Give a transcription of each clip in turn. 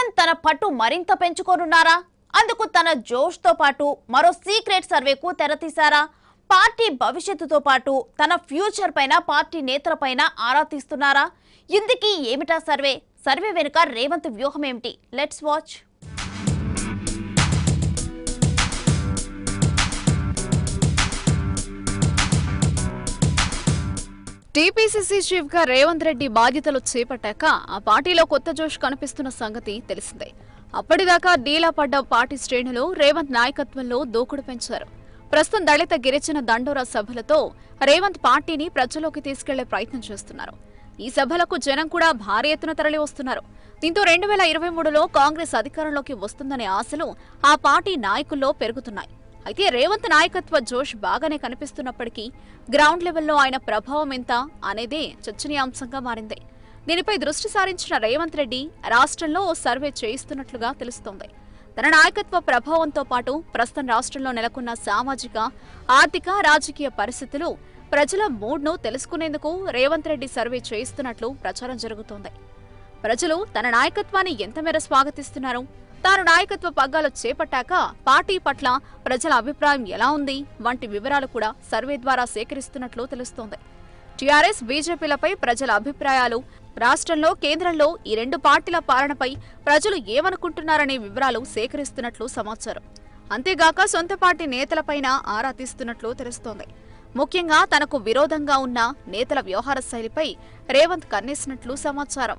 రేవంత్ తన పట్టు మరింత పెంచుకోనున్నారా? అందుకు తన జోష్ తో పాటు మరో సీక్రెట్ సర్వేకు తెరతీశారా? పార్టీ భవిష్యత్తుతో పాటు తన ఫ్యూచర్ పైన పార్టీ నేతల పైన ఆరా తీస్తున్నారా? ఇందుకీ ఏమిటా సర్వే? సర్వే వెనుక రేవంత్ వ్యూహం ఏమిటి? Let's watch. టీపీసీసీ చీఫ్ గా రేవంత్ రెడ్డి బాధ్యతలు చేపట్టాక ఆ పార్టీలో కొత్త జోష్ కనిపిస్తున్న సంగతి తెలిసిందే. అప్పటిదాకా డీలా పడ్డ పార్టీ శ్రేణులు రేవంత్ నాయకత్వంలో దూకుడు పెంచారు. ప్రస్తుతం దళిత గిరిజన దండోరా సభలతో రేవంత్ పార్టీని ప్రజల్లోకి తీసుకెళ్లే ప్రయత్నం చేస్తున్నారు. ఈ సభలకు జనం కూడా భారీ ఎత్తున తరలి వస్తున్నారు. దీంతో 2023లో కాంగ్రెస్ అధికారంలోకి వస్తుందనే ఆశలు ఆ పార్టీ నాయకుల్లో పెరుగుతున్నాయి. అయితే రేవంత్ నాయకత్వ జోష్ బాగానే కనిపిస్తున్నప్పటికీ గ్రౌండ్ లెవెల్లో ఆయన ప్రభావం ఎంత అనేదే చర్చనీయాంశంగా మారింది. దీనిపై దృష్టి సారించిన రేవంత్ రెడ్డి రాష్ట్రంలో ఓ సర్వే చేయిస్తున్నట్లుగా తెలుస్తోంది. తన నాయకత్వ ప్రభావంతో పాటు ప్రస్తుతం రాష్ట్రంలో నెలకొన్న సామాజిక, ఆర్థిక, రాజకీయ పరిస్థితులు, ప్రజల మూడ్ను తెలుసుకునేందుకు రేవంత్ రెడ్డి సర్వే చేయిస్తున్నట్లు ప్రచారం జరుగుతోంది. ప్రజలు తన నాయకత్వాన్ని ఎంతమేర స్వాగతిస్తున్నారు? తాను నాయకత్వ పగ్గాలు చేపట్టాక పార్టీ పట్ల ప్రజల అభిప్రాయం ఎలా ఉంది వంటి వివరాలు కూడా సర్వే ద్వారా సేకరిస్తున్నట్లు తెలుస్తోంది. టీఆర్ఎస్, బీజేపీలపై ప్రజల అభిప్రాయాలు, రాష్ట్రంలో, కేంద్రంలో ఈ రెండు పార్టీల పాలనపై ప్రజలు ఏమనుకుంటున్నారనే వివరాలు సేకరిస్తున్నట్లు సమాచారం. అంతేగాక సొంత పార్టీ నేతలపైన ఆరా తీస్తున్నట్లు తెలుస్తోంది. ముఖ్యంగా తనకు విరోధంగా ఉన్న నేతల వ్యవహార శైలిపై రేవంత్ కన్నేసినట్లు సమాచారం.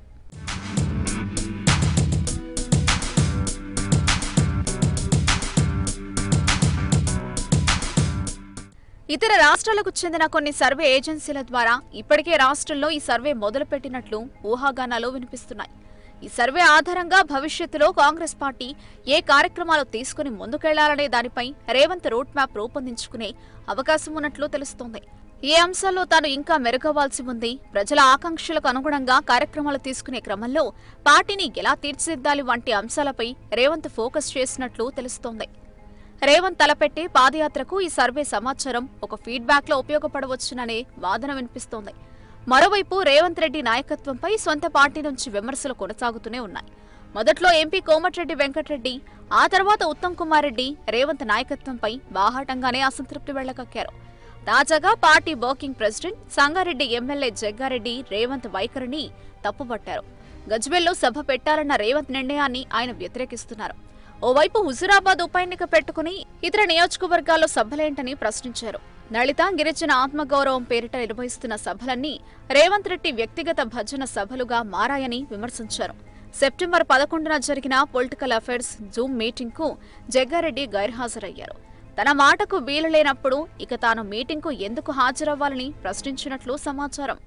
ఇతర రాష్ట్రాలకు చెందిన కొన్ని సర్వే ఏజెన్సీల ద్వారా ఇప్పటికే రాష్ట్రంలో ఈ సర్వే మొదలుపెట్టినట్లు ఊహాగానాలు వినిపిస్తున్నాయి. ఈ సర్వే ఆధారంగా భవిష్యత్తులో కాంగ్రెస్ పార్టీ ఏ కార్యక్రమాలు తీసుకుని ముందుకెళ్లాలనే దానిపై రేవంత్ రోడ్ మ్యాప్ రూపొందించుకునే అవకాశం ఉన్నట్లు తెలుస్తోంది. ఏ అంశాల్లో తాను ఇంకా మెరుగవ్వాల్సి ఉంది, ప్రజల ఆకాంక్షలకు అనుగుణంగా కార్యక్రమాలు తీసుకునే క్రమంలో పార్టీని ఎలా తీర్చిదిద్దాలి వంటి అంశాలపై రేవంత్ ఫోకస్ చేసినట్లు తెలుస్తోంది. రేవంత్ తలపెట్టే పాదయాత్రకు ఈ సర్వే సమాచారం ఒక ఫీడ్బ్యాక్ లో ఉపయోగపడవచ్చుననే వాదన వినిపిస్తోంది. మరోవైపు రేవంత్ రెడ్డి నాయకత్వంపై సొంత పార్టీ నుంచి విమర్శలు కొనసాగుతూనే ఉన్నాయి. మొదట్లో ఎంపీ కోమటిరెడ్డి వెంకటరెడ్డి, ఆ తర్వాత ఉత్తమ్ కుమార్ రెడ్డి రేవంత్ నాయకత్వంపై బాహాటంగానే అసంతృప్తి వెళ్లకక్కారు. తాజాగా party working president Sangareddy MLA Jaggareddy Revanth వైఖరిని తప్పుపట్టారు. గజ్వేల్లో సభ పెట్టాలన్న రేవంత్ నిర్ణయాన్ని ఆయన వ్యతిరేకిస్తున్నారు. ఓవైపు హుజూరాబాద్ ఉప ఎన్నిక పెట్టుకుని ఇతర నియోజకవర్గాల్లో సభలేంటని ప్రశ్నించారు. దళిత గిరిజన ఆత్మగౌరవం పేరిట నిర్వహిస్తున్న సభలన్నీ రేవంత్ రెడ్డి వ్యక్తిగత భజన సభలుగా మారాయని విమర్శించారు. సెప్టెంబర్ 11న జరిగిన పొలిటికల్ అఫైర్స్ జూమ్ మీటింగ్ కు జగ్గారెడ్డి గైర్హాజరయ్యారు. తన మాటకు వీలు లేనప్పుడు ఇక తాను మీటింగ్ కు ఎందుకు హాజరవ్వాలని ప్రశ్నించినట్లు సమాచారం.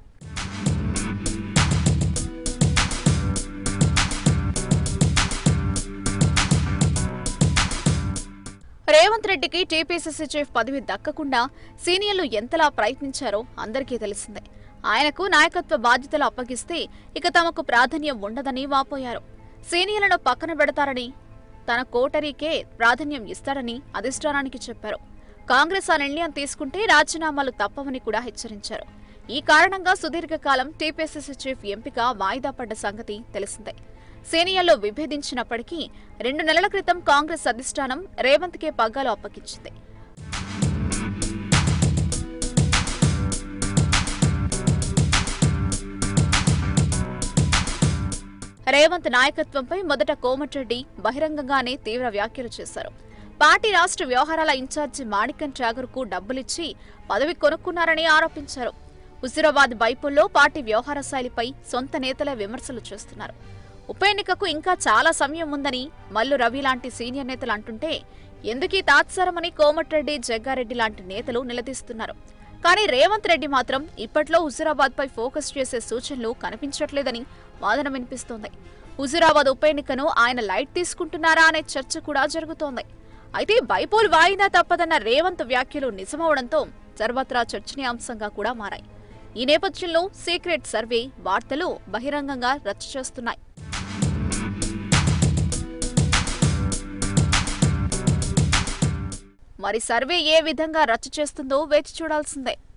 రేవంత్ రెడ్డికి టీపీసీసీ చీఫ్ పదవి దక్కకుండా సీనియర్లు ఎంతలా ప్రయత్నించారో అందరికీ తెలిసిందే. ఆయనకు నాయకత్వ బాధ్యతలు అప్పగిస్తే ఇక తమకు ప్రాధాన్యం ఉండదని వాపోయారు. సీనియర్లను పక్కన పెడతారని, తన కోటరీకే ప్రాధాన్యం ఇస్తారని అధిష్టానానికి చెప్పారు. కాంగ్రెస్ ఆ నిర్ణయం తీసుకుంటే రాజీనామాలు తప్పవని కూడా హెచ్చరించారు. ఈ కారణంగా సుదీర్ఘకాలం టీపీసీసీ చీఫ్ ఎంపిక వాయిదా పడ్డ సంగతి తెలిసిందే. సీనియర్లు విభేదించినప్పటికీ 2 నెలల క్రితం కాంగ్రెస్ అధిష్టానం రేవంత్కే పగ్గాలు అప్పగించింది. రేవంత్ నాయకత్వంపై మొదట కోమటిరెడ్డి బహిరంగంగానే తీవ్ర వ్యాఖ్యలు చేశారు. పార్టీ రాష్ట్ర వ్యవహారాల ఇన్ఛార్జి మాణిక్యం ఠాగూర్కు డబ్బులిచ్చి పదవి కొనుక్కున్నారని ఆరోపించారు. హుజూరాబాద్ బైపోల్లో పార్టీ వ్యవహార శైలిపై సొంత నేతలే విమర్శలు చేస్తున్నారు. ఉప ఎన్నికకు ఇంకా చాలా సమయం ఉందని మల్లు రవి లాంటి సీనియర్ నేతలు అంటుంటే ఎందుకీ తాత్సారమని కోమటిరెడ్డి, జగ్గారెడ్డి లాంటి నేతలు నిలదీస్తున్నారు. కానీ రేవంత్ రెడ్డి మాత్రం ఇప్పట్లో హుజూరాబాద్ పై ఫోకస్ చేసే సూచనలు కనిపించట్లేదని వాదన వినిపిస్తోంది. హుజూరాబాద్ ఉప ఎన్నికను ఆయన లైట్ తీసుకుంటున్నారా అనే చర్చ కూడా జరుగుతోంది. అయితే బైపోల్ వాయిదా తప్పదన్న రేవంత్ వ్యాఖ్యలు నిజమవడంతో సర్వత్రా చర్చనీయాంశంగా కూడా మారాయి. ఈ నేపథ్యంలో సీక్రెట్ సర్వే వార్తలు బహిరంగంగా రచ్చ చేస్తున్నాయి. మరి సర్వే ఏ విధంగా రచ్చ చేస్తుందో వేచి చూడాల్సిందే.